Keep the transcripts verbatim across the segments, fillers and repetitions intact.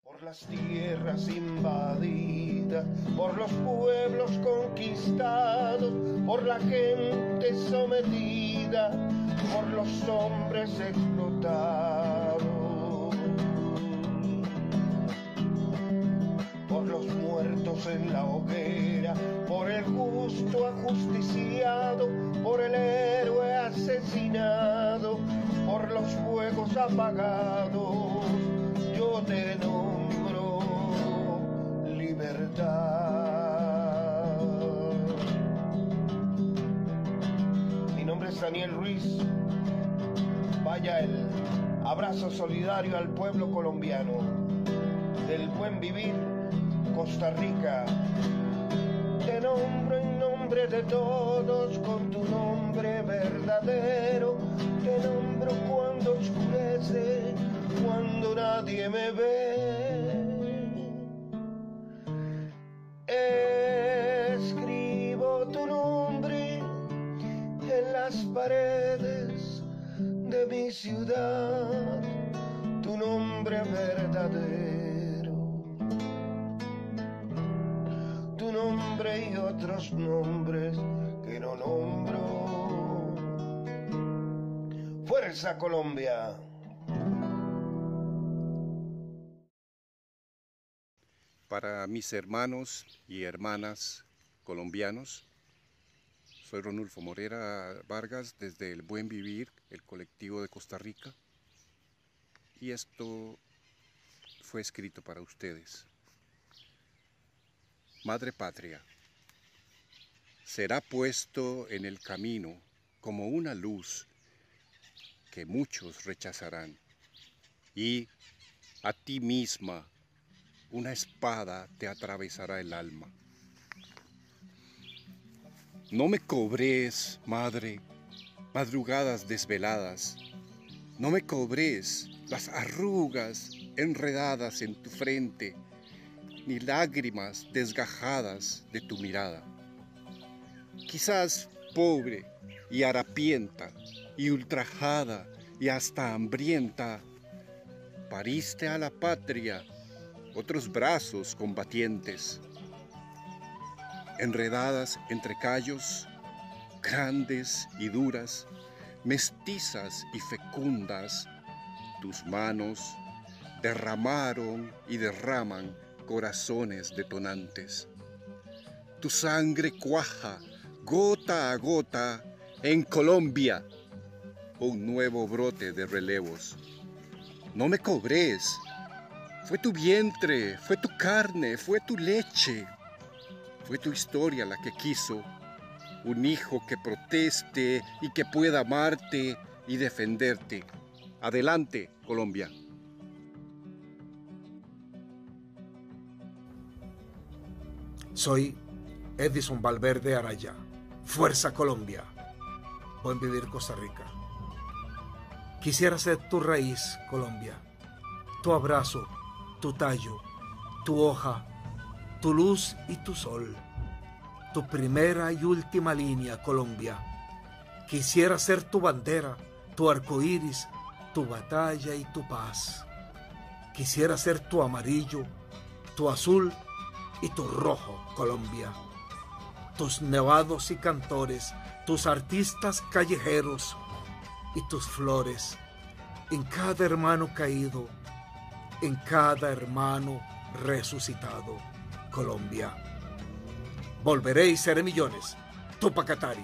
Por las tierras invadidas, por los pueblos conquistados, por la gente sometida, por los hombres explotados, por los muertos en la hoguera, por el justo ajusticiado, por el héroe asesinado, por los fuegos apagados, yo te nombro libertad. Mi nombre es Daniel Ruiz. Vaya el abrazo solidario al pueblo colombiano. Del buen vivir, Costa Rica. Te nombro en nombre de todos con tu nombre verdadero. Te nombro cuando oscurece, cuando nadie me ve. Escribo tu nombre en las paredes de mi ciudad, tu nombre verdadero, tu nombre y otros nombres que no nombro. ¡Fuerza Colombia! Para mis hermanos y hermanas colombianos, soy Ronulfo Morera Vargas desde El Buen Vivir, el colectivo de Costa Rica, y esto fue escrito para ustedes. Madre Patria, será puesto en el camino como una luz que muchos rechazarán, y a ti misma una espada te atravesará el alma. No me cobres, madre, madrugadas desveladas, no me cobres las arrugas enredadas en tu frente, ni lágrimas desgajadas de tu mirada. Quizás pobre y harapienta y ultrajada y hasta hambrienta, pariste a la patria otros brazos combatientes, enredadas entre callos, grandes y duras, mestizas y fecundas, tus manos derramaron y derraman corazones detonantes. Tu sangre cuaja gota a gota en Colombia, un nuevo brote de relevos. No me cobres. Fue tu vientre, fue tu carne, fue tu leche, fue tu historia la que quiso un hijo que proteste y que pueda amarte y defenderte. Adelante, Colombia. Soy Edison Valverde Araya. Fuerza Colombia. Buen vivir Costa Rica. Quisiera ser tu raíz, Colombia, tu abrazo, tu tallo, tu hoja, tu luz y tu sol, tu primera y última línea, Colombia. Quisiera ser tu bandera, tu arco iris, tu batalla y tu paz. Quisiera ser tu amarillo, tu azul y tu rojo, Colombia. Tus nevados y cantores, tus artistas callejeros y tus flores, en cada hermano caído, en cada hermano resucitado, Colombia. Volveré y seré millones, Tupac Katari.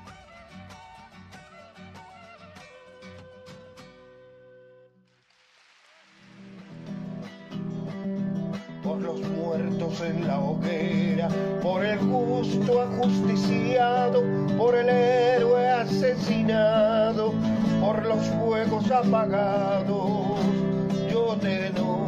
Por los muertos en la hoguera, por el justo ajusticiado, por el héroe asesinado, por los fuegos apagados, yo te nombro